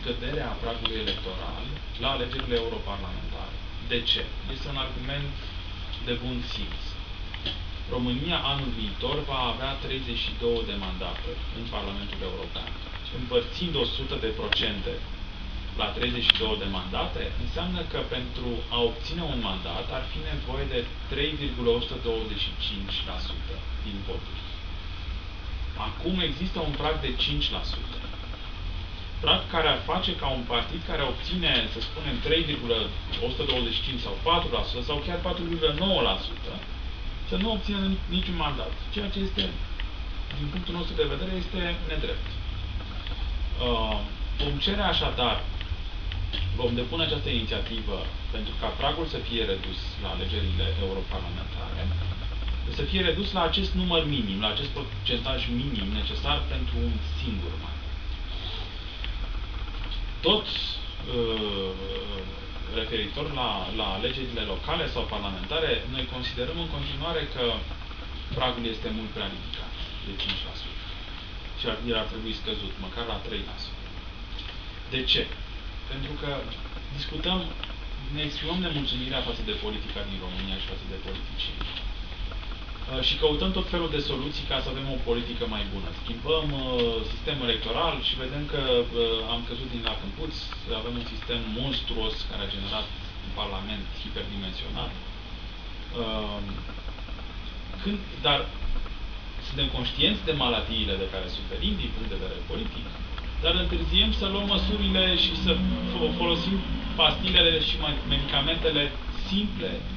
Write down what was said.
scăderea pragului electoral la alegerile europarlamentare. De ce? Este un argument de bun simț. România anul viitor va avea 32 de mandate în Parlamentul European. Împărțind 100% la 32 de mandate, înseamnă că pentru a obține un mandat ar fi nevoie de 3,125% din voturi. Acum există un prag de 5%. Prag care ar face ca un partid care obține, să spunem, 3,125 sau 4% sau chiar 4,9% să nu obțină niciun mandat. Ceea ce este, din punctul nostru de vedere, este nedrept. Vom cere așadar, vom depune această inițiativă pentru ca pragul să fie redus la alegerile europarlamentare, să fie redus la acest număr minim, la acest procentaj minim necesar pentru un singur mandat. Tot referitor la alegerile locale sau parlamentare, noi considerăm în continuare că pragul este mult prea ridicat, de 5%. Și el ar trebui scăzut, măcar la 3%. De ce? Pentru că discutăm, ne exprimăm nemulțumirea față de politica din România și față de politicieni. Și căutăm tot felul de soluții ca să avem o politică mai bună. Schimbăm sistemul electoral și vedem că am căzut din lac în puț, avem un sistem monstruos care a generat un parlament hiperdimensionat. Dar suntem conștienți de maladiile de care suferim din punct de vedere politic, dar întârziem să luăm măsurile și să folosim pastilele și medicamentele simple